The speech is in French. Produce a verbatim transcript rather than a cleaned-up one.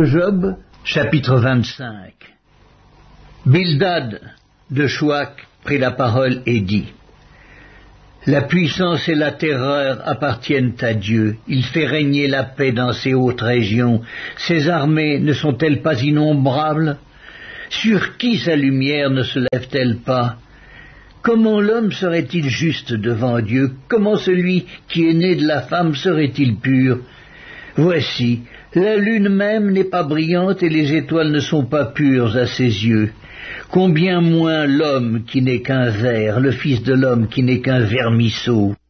Job, chapitre vingt-cinq. Bildad de Chouac prit la parole et dit: La puissance et la terreur appartiennent à Dieu. Il fait régner la paix dans ses hautes régions. Ses armées ne sont-elles pas innombrables? Sur qui sa lumière ne se lève-t-elle pas? Comment l'homme serait-il juste devant Dieu? Comment celui qui est né de la femme serait-il pur? Voici, la lune même n'est pas brillante et les étoiles ne sont pas pures à ses yeux. Combien moins l'homme qui n'est qu'un ver, le fils de l'homme qui n'est qu'un vermisseau.